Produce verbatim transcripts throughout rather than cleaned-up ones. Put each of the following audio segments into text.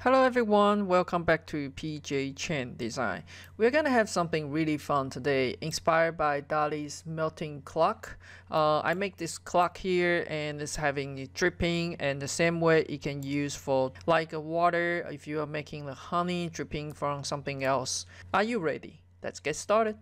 Hello everyone, welcome back to P J Chen Design. We're gonna have something really fun today, inspired by Dali's melting clock. Uh, I make this clock here and it's having dripping, and the same way you can use for like a water if you are making the honey dripping from something else. Are you ready? Let's get started.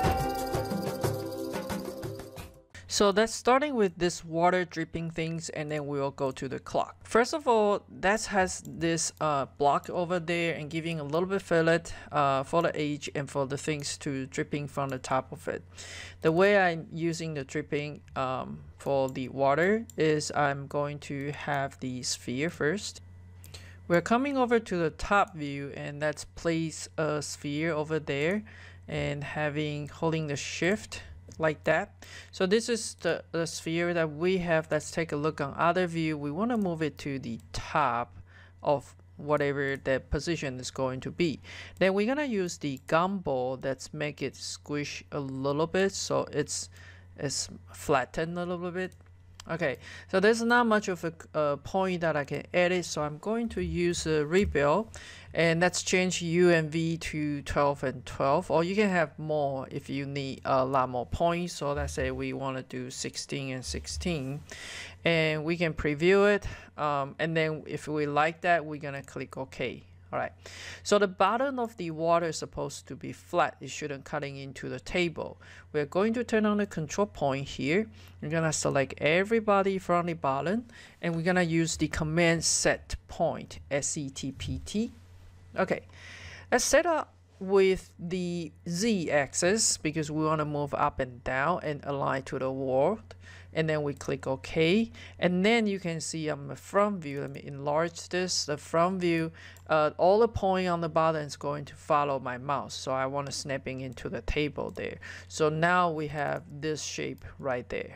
So that's starting with this water dripping things, and then we will go to the clock. First of all, that has this uh, block over there and giving a little bit fillet uh, for the edge and for the things to dripping from the top of it. The way I'm using the dripping um, for the water is I'm going to have the sphere first. We're coming over to the top view, and let's place a sphere over there and having holding the shift like that. So this is the, the sphere that we have. Let's take a look on other view. We want to move it to the top of whatever the position is going to be. Then we're gonna use the gumball that's make it squish a little bit so it's it's flattened a little bit. Okay, so there's not much of a, a point that I can edit, so I'm going to use a rebuild, and let's change U and V to twelve and twelve, or you can have more if you need a lot more points. So let's say we want to do sixteen and sixteen, and we can preview it, um, and then if we like that, we're gonna click OK. All right, so the bottom of the water is supposed to be flat. It shouldn't cutting into the table. We're going to turn on the control point here. We're gonna select everybody from the bottom, and we're gonna use the command set point, S E T P T. Okay, let's set up with the Z axis because we want to move up and down and align to the world. And then we click OK, and then you can see on the front view, let me enlarge this, the front view, uh, all the point on the bottom is going to follow my mouse, so I want to snapping into the table there. So now we have this shape right there.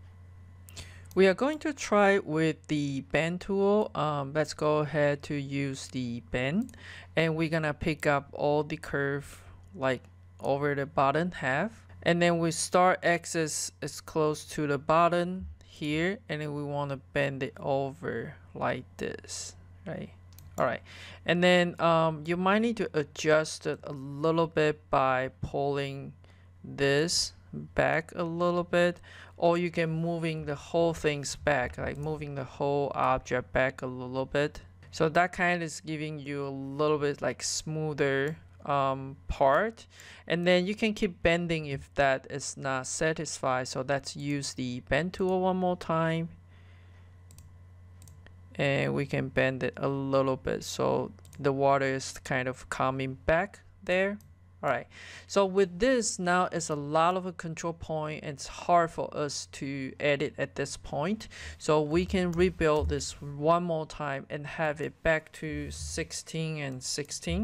We are going to try with the bend tool. Um, let's go ahead to use the bend, and we're gonna pick up all the curve like over the bottom half. And then we start axis is close to the bottom here, and then we want to bend it over like this, right? All right, and then um, you might need to adjust it a little bit by pulling this back a little bit, or you can moving the whole things back, like moving the whole object back a little bit. So that kind of is giving you a little bit like smoother um part, and then you can keep bending if that is not satisfied. So let's use the bend tool one more time, and we can bend it a little bit so the water is kind of coming back there. All right, so with this now it's a lot of a control point, and it's hard for us to edit at this point, so we can rebuild this one more time and have it back to sixteen and sixteen.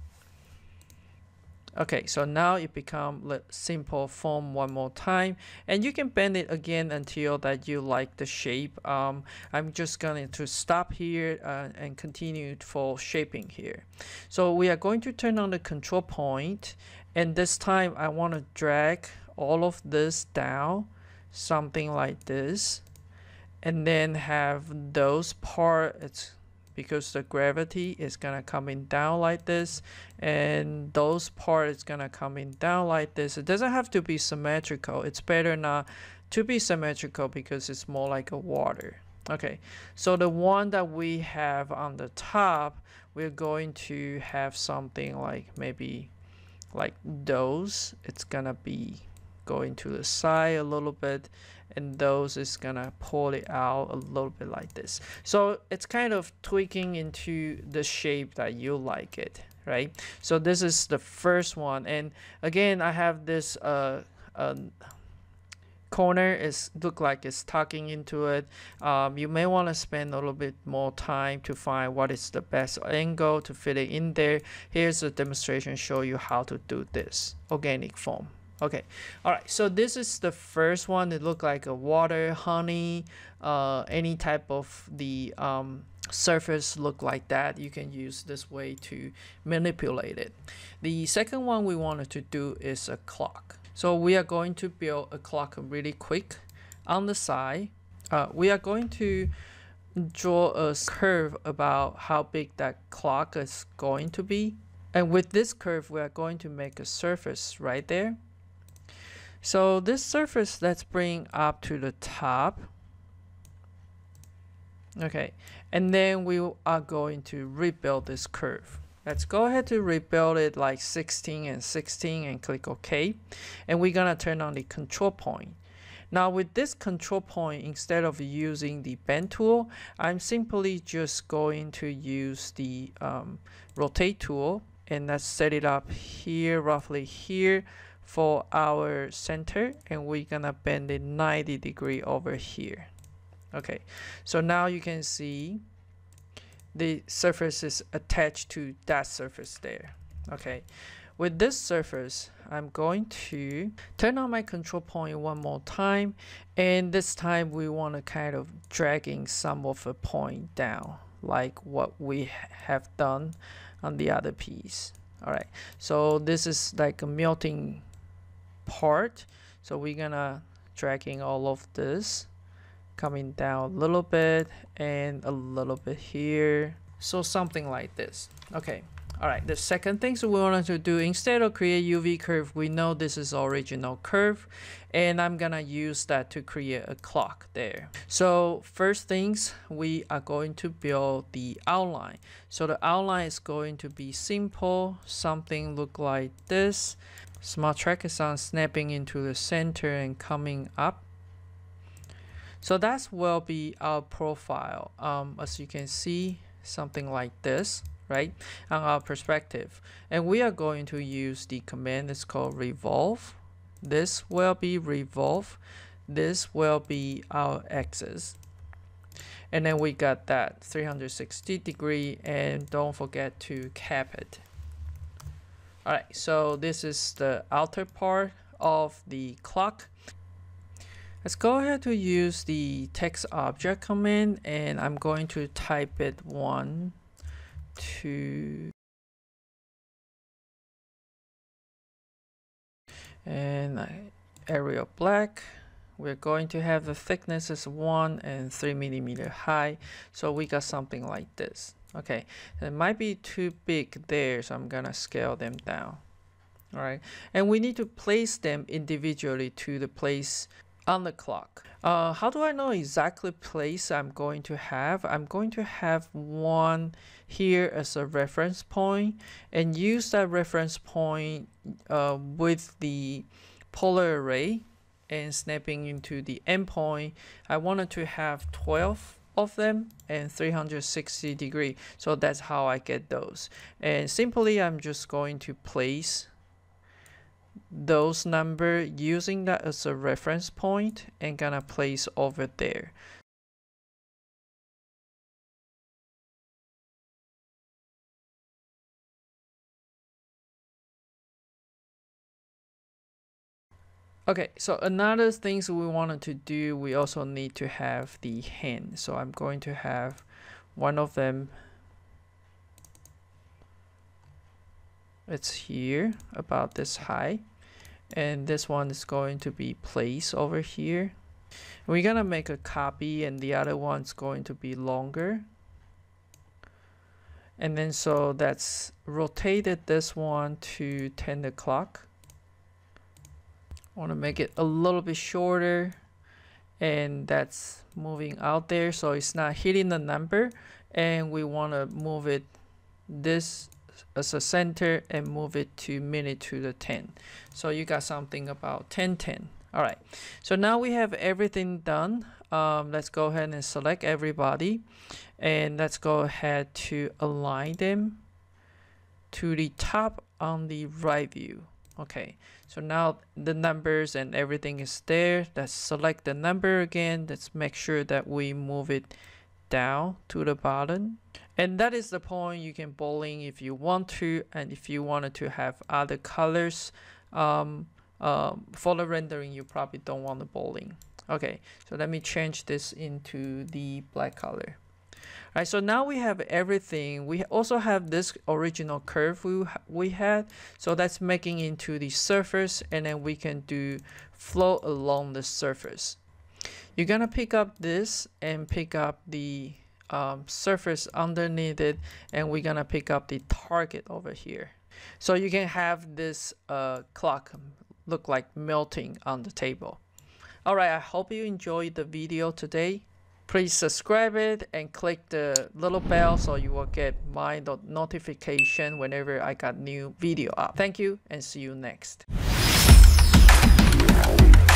Okay, so now it become simple form one more time, and you can bend it again until that you like the shape. Um, I'm just going to stop here uh, and continue for shaping here. So we are going to turn on the control point, and this time I want to drag all of this down, something like this, and then have those parts, because the gravity is gonna coming down like this, and those parts is gonna coming down like this. It doesn't have to be symmetrical. It's better not to be symmetrical because it's more like a water. Okay, so the one that we have on the top, we're going to have something like maybe like those. It's gonna be going to the side a little bit, and those is gonna pull it out a little bit like this. So it's kind of tweaking into the shape that you like it, right? So this is the first one, and again I have this uh, uh corner is look like it's tucking into it. Um, you may want to spend a little bit more time to find what is the best angle to fit it in there. Here's a demonstration show you how to do this organic foam. Okay, all right, so this is the first one. It look like a water, honey, uh, any type of the um, surface look like that. You can use this way to manipulate it. The second one we wanted to do is a clock. So we are going to build a clock really quick on the side. Uh, we are going to draw a curve about how big that clock is going to be. And with this curve, we are going to make a surface right there. So this surface, let's bring up to the top. Okay, and then we are going to rebuild this curve. Let's go ahead to rebuild it like sixteen and sixteen and click OK. And we're gonna turn on the control point. Now with this control point, instead of using the bend tool, I'm simply just going to use the um, rotate tool, and let's set it up here, roughly here for our center, and we're gonna bend it ninety degree over here. Okay, so now you can see the surface is attached to that surface there. Okay, with this surface, I'm going to turn on my control point one more time, and this time we want to kind of dragging some of the point down, like what we have done on the other piece. All right, so this is like a melting part, so we're gonna dragging all of this, coming down a little bit and a little bit here, so something like this. Okay, all right, the second thing so we wanted to do, instead of create U V curve, we know this is original curve, and I'm gonna use that to create a clock there. So first things, we are going to build the outline. So the outline is going to be simple, something look like this. Smart track is on snapping into the center and coming up. So that will be our profile. Um, as you can see, something like this, right, on our perspective. And we are going to use the command that's called revolve. This will be revolve. This will be our axis. And then we got that three hundred sixty degree, and don't forget to cap it. All right, so this is the outer part of the clock. Let's go ahead to use the text object command, and I'm going to type it one, two, and area black. We're going to have the thickness is one and three millimeter high, so we got something like this. Okay, it might be too big there, so I'm gonna scale them down. All right, and we need to place them individually to the place on the clock. Uh, how do I know exactly place I'm going to have? I'm going to have one here as a reference point, and use that reference point uh, with the polar array and snapping into the endpoint. I wanted to have twelve of them and three hundred sixty degree, so that's how I get those. And simply I'm just going to place those number using that as a reference point and gonna place over there. Okay, so another things we wanted to do, we also need to have the hand. So I'm going to have one of them, it's here about this high, and this one is going to be placed over here. We're gonna make a copy, and the other one's going to be longer. And then so that's rotated this one to ten o'clock. I want to make it a little bit shorter, and that's moving out there so it's not hitting the number, and we want to move it this as a center and move it to minute to the ten. So you got something about ten ten. All right, so now we have everything done. Um, let's go ahead and select everybody, and let's go ahead to align them to the top on the right view. Okay, so now the numbers and everything is there. Let's select the number again. Let's make sure that we move it down to the bottom. And that is the point. You can bowling if you want to, and if you wanted to have other colors um, um, for the rendering, you probably don't want the bowling. Okay, so let me change this into the black color. All right, so now we have everything. We also have this original curve we, we had, so that's making into the surface, and then we can do flow along the surface. You're gonna pick up this and pick up the um, surface underneath it, and we're gonna pick up the target over here. So you can have this uh, clock look like melting on the table. Alright, I hope you enjoyed the video today. Please subscribe it and click the little bell so you will get my notification whenever I got new video up. Thank you and see you next.